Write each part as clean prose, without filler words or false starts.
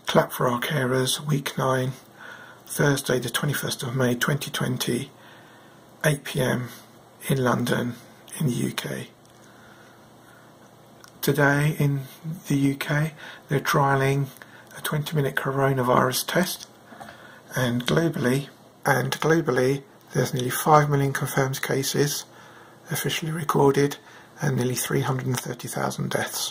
Clap for Our Carers, Week 9, Thursday the 21st of May 2020, 8 PM in London, in the UK. Today in the UK they're trialling a 20-minute coronavirus test, and globally there's nearly 5 million confirmed cases officially recorded and nearly 330,000 deaths.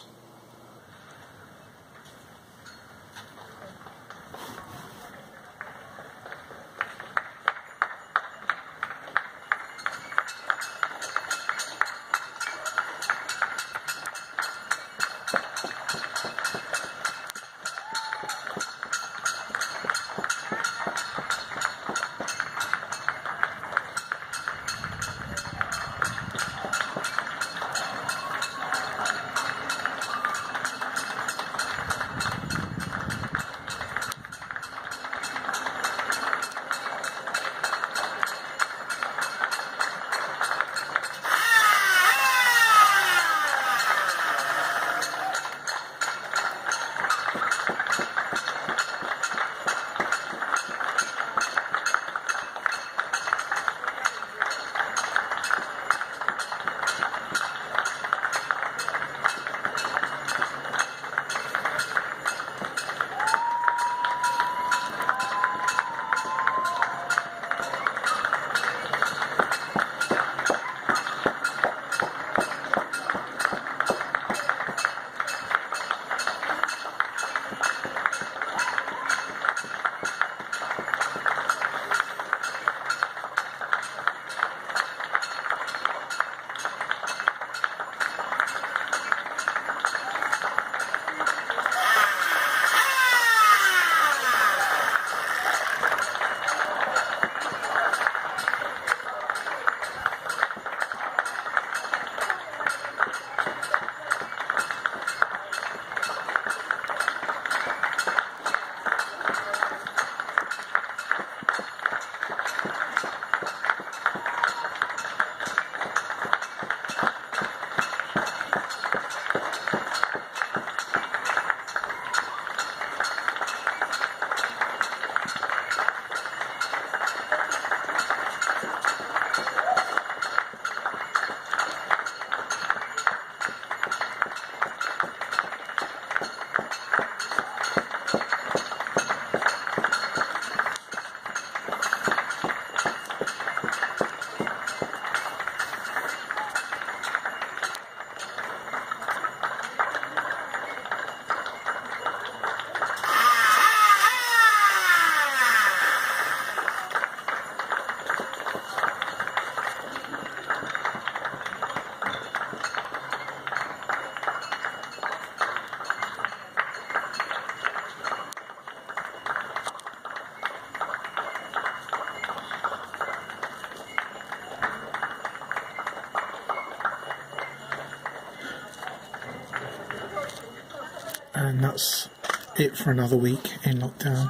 And that's it for another week in lockdown.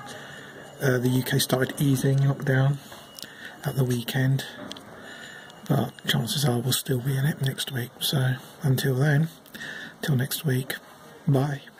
The UK started easing lockdown at the weekend, but chances are we'll still be in it next week. So until then, till next week, bye.